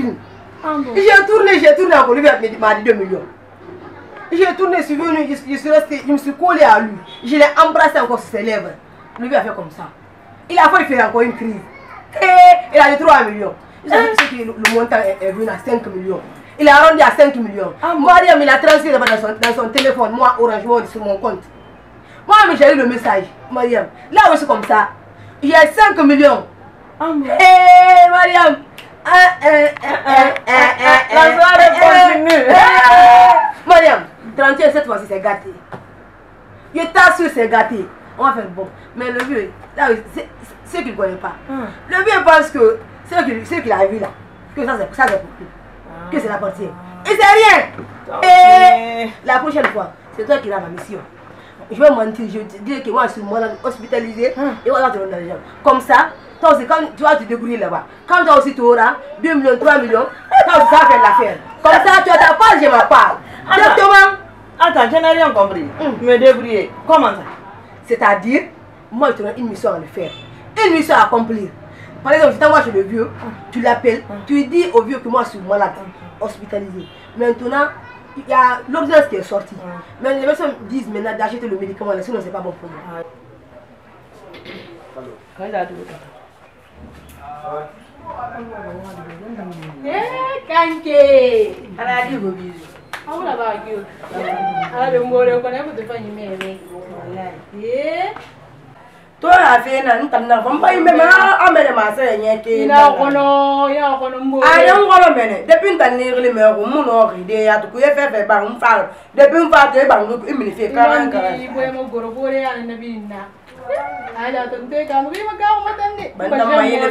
crime. J'ai tourné encore, lui il m'a dit 2 millions. J'ai tourné, je suis venu, je suis resté, je me suis collé à lui. Je l'ai embrassé encore sur ses lèvres. Lui a fait comme ça. Il a fallu faire encore une crise. Et il a dit 3 millions. Je sais que le montant est venu à 5 millions. Il a arrondi à 5 millions. Mariam, il a transféré dans son téléphone, moi, Orange Money sur mon compte. Moi, j'ai eu le message, Mariam. Là où c'est comme ça, il y a 5 millions. Hé, Mariam. La soirée continue. Mariam, 31 cette fois-ci, c'est gâté. Je t'assure, c'est gâté. On va faire bon. Mais le vieux, là, c'est ce qu'il ne connaît pas. Le vieux pense que ce qu'il a vu là, que ça c'est pour lui. Que c'est la partie. Et c'est rien. Et la prochaine fois, c'est toi qui as ma mission. Je vais mentir, je vais te dire que moi je suis hospitalisé et on va te donner de l'argent. Comme ça, toi aussi, quand tu vas te débrouiller là-bas, quand toi aussi tu auras 2 millions, 3 millions, toi aussi ça va faire l'affaire. Comme ça, tu as ta part, j'ai ma part. Exactement. Attends, je n'ai rien compris. Me débrouiller. Comment ça? C'est-à-dire, moi je te donne une mission à le faire. Une mission à accomplir. Par exemple, je t'envoie chez le vieux, tu l'appelles, tu lui dis au vieux que moi je suis malade, hospitalisé. Maintenant, il y a l'ordonnance qui est sortie. Mais les personnes disent maintenant d'acheter le médicament, sinon c'est pas bon pour moi. Eh, Kanké! Elle a dit vos bisous. Ah, on l'a pas vu. Ah, le mot de connaître de faire une mère. Eh? Toi, la fille, elle n'a pas eu même à me masser. Il a reconnu, il a reconnu. Ah, il a reconnu. Depuis une année, les mères ont mon idée à tout faire faire par un phare. Depuis une fois, tu es banque, il me fait 40 ans. Il faut me gorogoré à la vina. Ah, tu te quand oui, ma gars, on va t'en dire.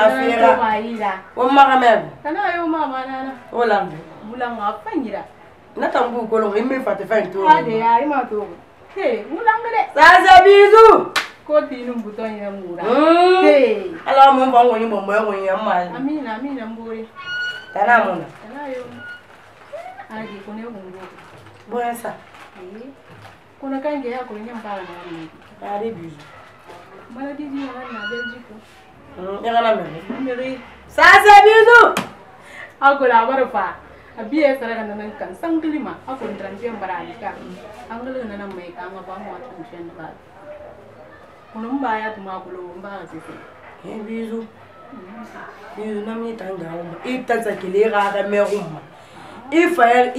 On m'a ramène. Kana yo mama nana. Hollande. Mulanga fanyira. Natambu kolong imi fa te fa nto. Ade ya ima to. Hey, mulanga de. Sasa bisous. Ko tinu buton ya mura. Hey. Ala mo ba woni mo mo woni amma. Amina, amina mbori. Tana mo na. Tana yo. Ade ko ne bungo. Boya sa. Eh. Kuna kange ya ko nyamba na ni. Ade bisous. Mala di di na Belgique. Ya kana me. Meri. Sasa bisous. Ako la barfa. Abiye sara kan nan kan sanglima. Ako ndranje mbarani ka. Angulu na mai ka ma ba mo attention ba. Kuno mbaya tuma kulo mba sisi. Bisous. Bisous na mi tanga uma. Itanza kilera ga me uma. Ifa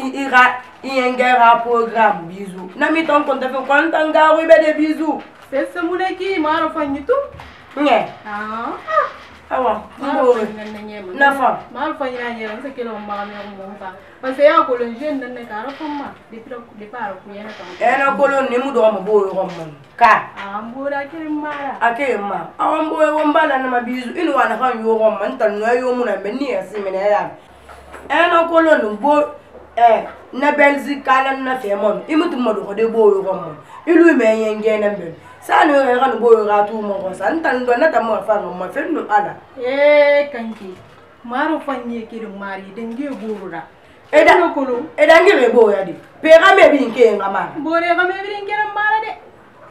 ira programme bisous. Na mi ton konta fe kontanga wi be de bisous. C'est ce mouleki maro fanyitu. Nye. Ah. Awa, mboro. Nafa. Mal fanyira nyera nse kilo mba me ngomba. Parce ya ko le jeune nan ka ra fama. De para ku yana ta. Ena kolon ni mu do mo boyo romman. Ka. Ah, mbora kire mara. Ake ma. Awan boyo wombala na mabizu. Inu wana kan yo romman tan no yo mu na beni asimi na ya. Ena kolon mbo na Belgique kana na femon. Imutu mo do de boyo romman. Ilu me yenge na mbel. Sano yo kan boyo ga tu mo ko san tan do na ta mo fa no ma fennu ala. Kanki. Maro fanye kire mari denge borura. Eda ngire boyo ya di. Pe ga me bi nke ngama. Bore ga me bi nke mara de.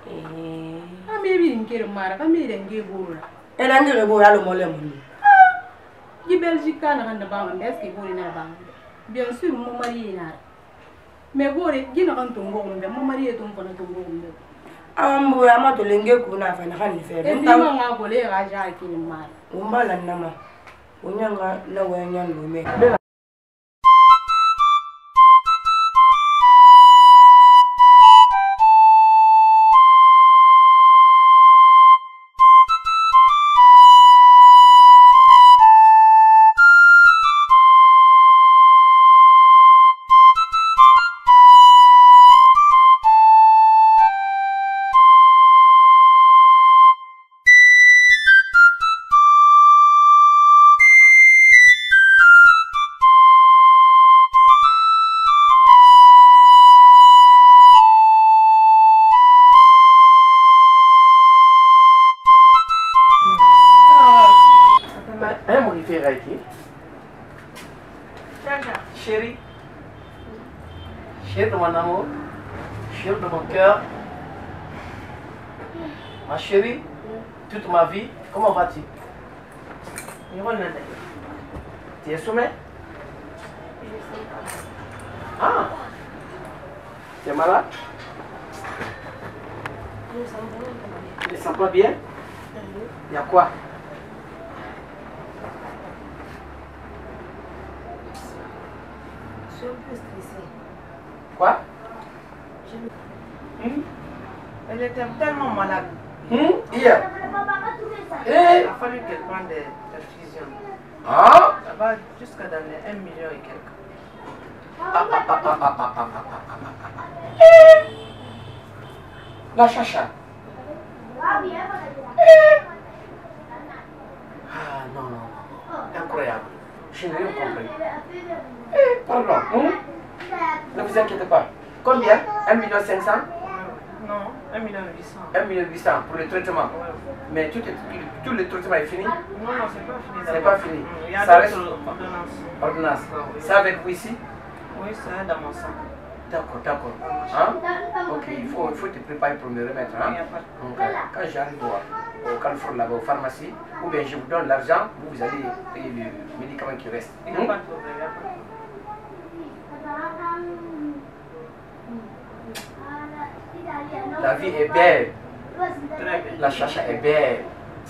Ah, me bi nke mara ga me denge borura. Eda ngire boyo ya lo mo le mo. Di Belgique kana kan da ba mo est-ce que bore na ba. Bien sûr mo mari na. Mais bore gina kan tongo mo mo mari to ko na tongo mo. Ambo ya ma to lenge ku na fa na kan ni fe. Ndi ma nga gole ga ja ki ni mara. Umbala nama. Unyanga na wenya lume. Chérie, chérie de mon amour, chérie de mon cœur, ma chérie, toute ma vie, comment vas-tu? Tu es sommet? Ah. Tu es malade? Tu ne sens pas bien? Il y a quoi? Je suis un peu stressée. Quoi? Elle était tellement malade. Hier. Il a fallu qu'elle prenne des fusions. Ah? Ça va jusqu'à dans les 1 million et quelques. La chacha. Ah non, non, non. Incroyable. Je n'ai rien compris. Pardon. Ne vous inquiétez pas. Combien? 1,5 million? Non, 1 million 800. 1,8 million pour le traitement. Mais tout le traitement est fini? Non, non, c'est pas fini. C'est pas fini. Il y a Ça reste d'autres ordonnances. ordonnance. Oui. C'est avec vous ici? Oui, c'est dans mon sang. D'accord, d'accord. Hein? Ok, il faut te préparer pour me remettre. Hein? Il n'y a pas de Donc, quand j'arrive au Carrefour là-bas, aux pharmacies, ou bien je vous donne l'argent, vous allez payer le médicament qui reste. Il n'y a pas de problème. Il n'y a pas de problème. La vie est belle. Très bien. La chacha est belle.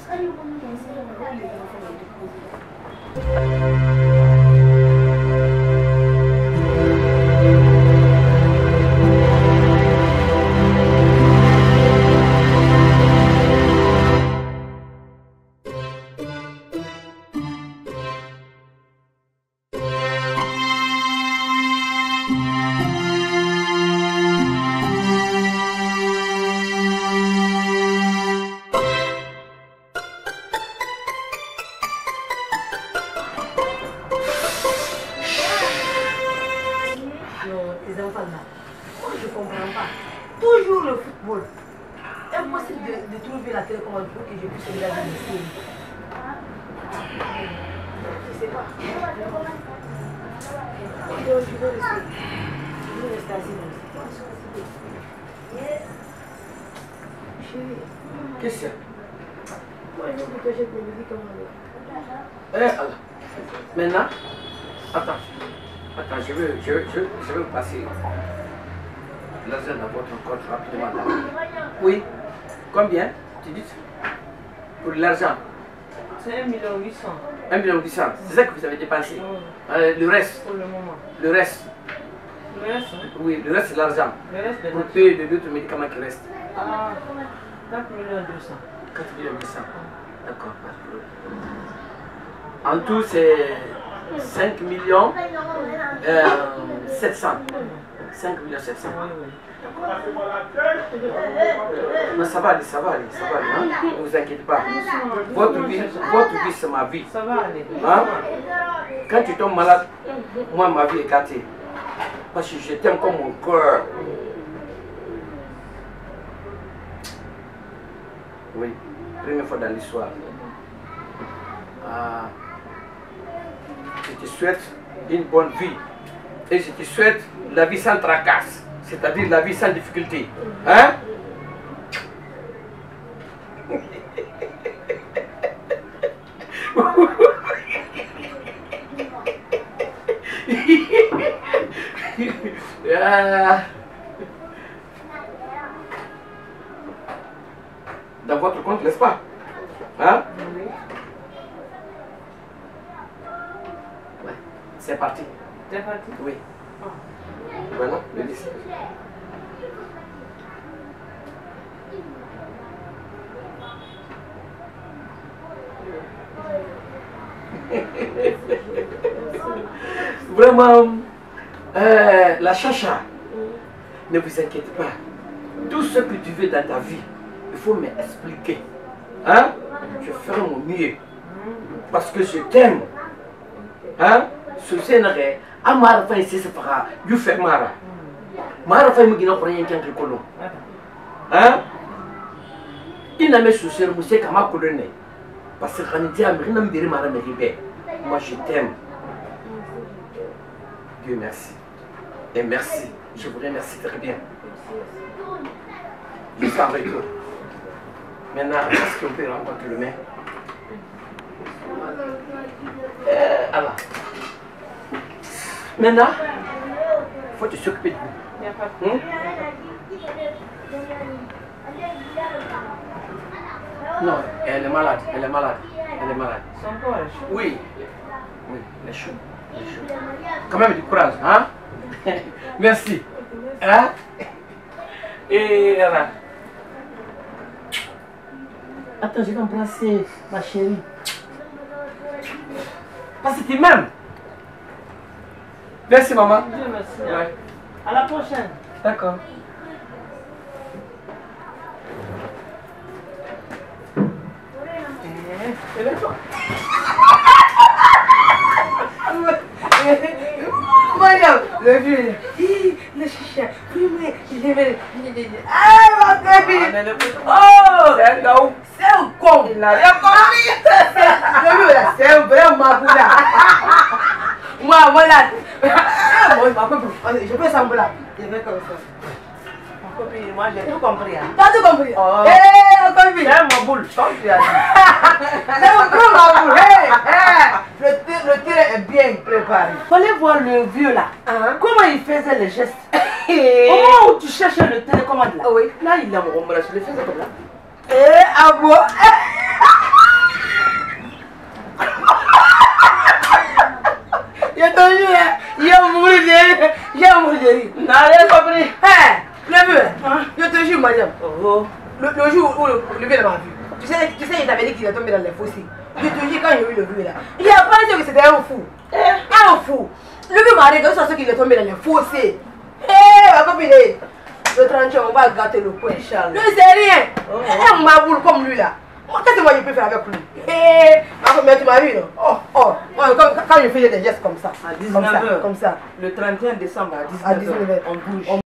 Les enfants là, moi je comprends pas. Toujours le football. Impossible de trouver la télécommande pour que je puisse regarder les séries. Je sais pas. Je vais rester assis dans ce chérie, Qu'est-ce que c'est? moi je veux que j'achète mes médicaments. Alors. Maintenant, attends. Attends, je veux passer l'argent dans votre compte rapidement là. Oui. Combien? Tu dis? Pour l'argent? C'est 1 million 800. 1,8 million. C'est ça que vous avez dépensé. Le reste? Pour le moment. Le reste? Le reste, hein? Oui, le reste c'est l'argent. Le reste de Pour notre... payer les autres médicaments qui restent. Ah, 4 millions 200. 4 millions 800. D'accord. En tout, c'est 5 millions 700. 5 millions 700. Oui, oui. Non, ça va aller, ça va aller, ça va aller. Hein? Ne vous inquiétez pas. Votre vie c'est ma vie. Ça va aller. Hein? Quand tu tombes malade, moi, ma vie est gâtée. Parce que je t'aime comme mon cœur. Oui, première fois dans l'histoire. Je te souhaite une bonne vie. Et je te souhaite la vie sans tracasse. C'est-à-dire la vie sans difficulté. Hein? Dans votre compte, n'est-ce pas? Hein? Ouais. C'est parti. C'est parti. Oui. Voilà, le liste. Vraiment, la chacha, ne vous inquiétez pas. Tout ce que tu veux dans ta vie, il faut m'expliquer. Hein? Je ferai mon mieux. Parce que je t'aime. Hein? Ce scénario, Amara fa ici se fera, you fait Mara. Mara fa mugina pour rien qu'un colon. Hein? Il n'a pas souci de monsieur Kama colonne. Parce que quand il y a rien à me dire, Mara me libère. Moi je t'aime. Dieu merci. Et merci. Je vous remercie très bien. Je suis avec vous. Maintenant, est-ce qu'on peut rencontrer le maire? Alors. Maintenant, il faut te s'occuper de vous. Il n'y a pas de Non, elle est malade, elle est malade, elle est malade. Son corps est chaud. Oui, oui, elle est chaude, elle est chaude. Quand même du courage, hein? Merci. Hein? Et là. Attends, je vais embrasser ma chérie. Parce que tu m'aimes. Merci, maman. Dieu merci. Ouais. À la prochaine. D'accord. Mariam, le vieux, le chicha, ah ma copine, oh, C'est un gars. c'est un con, Il n'a rien compris. le vieux là, c'est un vrai maboula. Moi là, moi ma copine, je fais semblant, je fais comme ça. Ma copine, moi j'ai tout compris. Hein. T'as tout compris? Oh. Eh, ma copine, C'est ma boule, comme tu as dit. c'est un gros maboule, le tir est bien préparé. Fallait voir le vieux là. Hein? Comment il faisait les gestes. Au moment où tu cherchais le télécommande là. Oui. Là, il a mon bras, je le faisais comme là. Eh, ah bon? Je te jure, j'ai mouru de rire. N'a rien compris. Eh, le vieux, je te jure, madame, Oh. le jour où le vieux m'a vu, tu sais, il t'avait dit qu'il est tombé dans les fossés. Je te jure, quand j'ai vu le vieux là, il a pensé que c'était un fou. Un fou. Le vieux m'a regardé, c'est qu'il est tombé dans les fossés. Eh, ma copine, le 31, on va gâter le coin. Inch'Allah. Lui, c'est rien. Un maboule comme lui là. Qu'est-ce que moi je peux faire avec lui? Eh, mais tu m'as vu non? Quand je faisais des gestes comme ça. À Comme ça, 19h. comme ça. Le 31 décembre à À 19h. 19h. On bouge.